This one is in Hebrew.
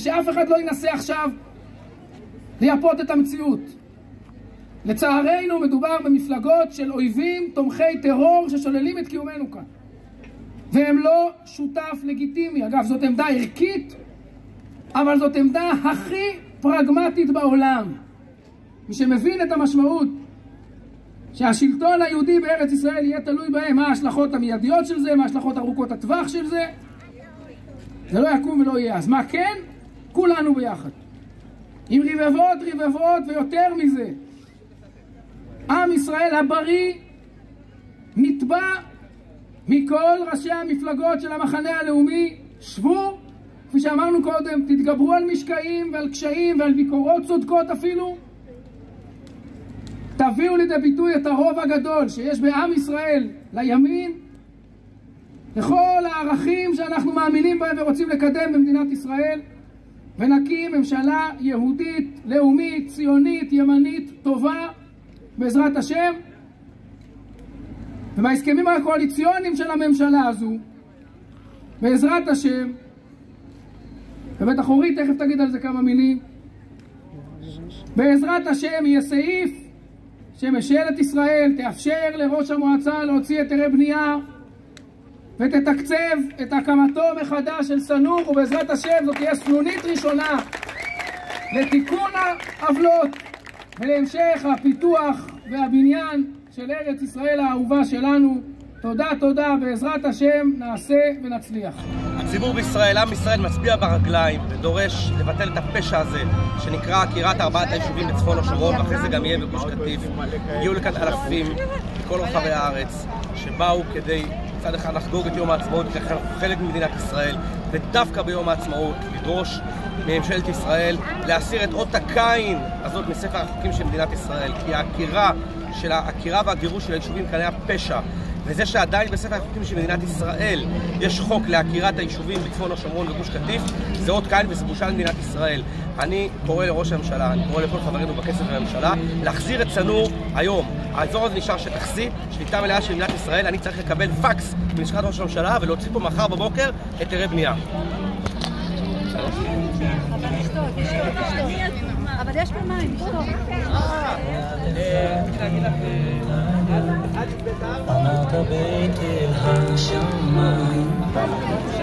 שאף אחד לא ינסה עכשיו לייפות את המציאות. לצערנו מדובר במפלגות של אויבים תומכי טרור ששוללים את קיומנו כאן, והם לא שותף לגיטימי. אגב, זאת עמדה ערכית, אבל זאת עמדה הכי פרגמטית בעולם. מי שמבין את המשמעות שהשלטון היהודי בארץ ישראל יהיה תלוי בהם, מה ההשלכות המיידיות של זה, מה ההשלכות ארוכות הטווח של זה, זה לא יקום ולא יהיה. אז מה כן? כולנו ביחד, עם רבבות ויותר מזה. עם ישראל הבריא נתבע מכל ראשי המפלגות של המחנה הלאומי, שבו, כפי שאמרנו קודם, תתגברו על משקעים ועל קשיים ועל ביקורות צודקות אפילו, תביאו לידי ביטוי את הרוב הגדול שיש בעם ישראל לימין, לכל הערכים שאנחנו מאמינים בהם ורוצים לקדם במדינת ישראל, ונקים ממשלה יהודית, לאומית, ציונית, ימנית, טובה, בעזרת השם. ובהסכמים הקואליציוניים של הממשלה הזו, בעזרת השם, ובטח אורית תכף תגיד על זה כמה מילים, בעזרת השם יהיה סעיף שממשלת ישראל תאפשר לראש המועצה להוציא היתרי בנייה ותתקצב את הקמתו מחדש של סנור, ובעזרת השם זאת תהיה סנונית ראשונה לתיקון העוולות ולהמשך הפיתוח והבניין של ארץ ישראל האהובה שלנו. תודה, בעזרת השם נעשה ונצליח. הציבור בישראל, עם ישראל, מצביע ברגליים ודורש לבטל את הפשע הזה שנקרא עקירת 4 היישובים בצפון השומרון, ואחרי זה גם יהיה בגוש קטיף. הגיעו לכאן אלפים מכל רחבי הארץ שבאו כדי מצד אחד לחגוג את יום העצמאות, כי אנחנו חלק ממדינת ישראל, ודווקא ביום העצמאות לדרוש מממשלת ישראל להסיר את אות הקין הזאת מספר החוקים של מדינת ישראל, כי העקירה והגירוש של היישובים כאן היה פשע. וזה שעדיין בספר החוקים של מדינת ישראל יש חוק לעקירת היישובים בצפון השומרון וגוש קטיף, זה אות קין וזה בושה למדינת ישראל. אני קורא לראש הממשלה, אני קורא לכל חברינו בכנסת בממשלה להחזיר את סנור היום. האזור הזה נשאר שטח C, שליטה מלאה של מדינת ישראל. אני צריך לקבל פקס מלשכת ראש הממשלה ולהוציא פה מחר בבוקר היתרי בנייה. אבל יש פה מים, תשתוק. אמרת בית אל השמיים